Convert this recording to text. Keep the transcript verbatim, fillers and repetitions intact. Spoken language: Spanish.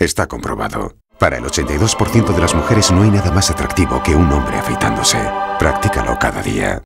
Está comprobado. Para el ochenta y dos por ciento de las mujeres no hay nada más atractivo que un hombre afeitándose. Practícalo cada día.